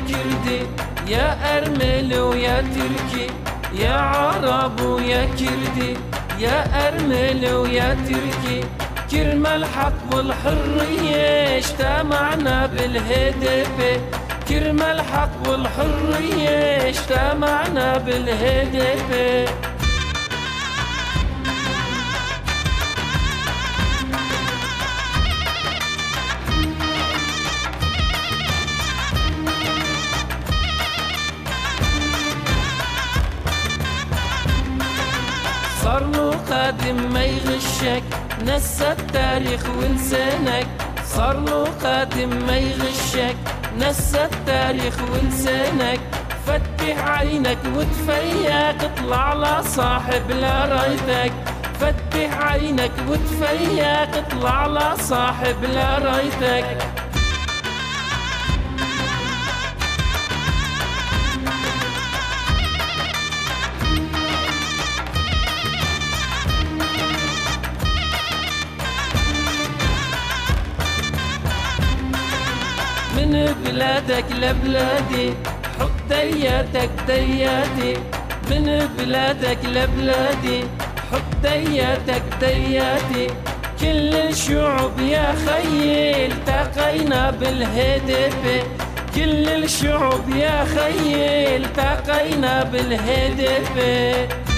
كردي، يا أرمل ويا تركي، يا عرب ويا كردي، يا أرمل ويا تركي، كرم الحق والحرية اجتمعنا بالهدف، كرم الحق والحرية اجتمعنا بالهدف. صار له قادم ما يغشك، نسى التاريخ ولسانك، صار له قادم ما يغشك، نسى التاريخ ولسانك، فتح عينك وتفيق، اطلع لصاحب لرايتك، فتح عينك وتفيق، اطلع لصاحب لرايتك. من بلادك لبلادي حط دياتك دياتي، من بلادك لبلادي حط دياتك دياتي، كل الشعوب يا خيي التقينا بالهدف، كل الشعوب يا خيي التقينا بالهدف.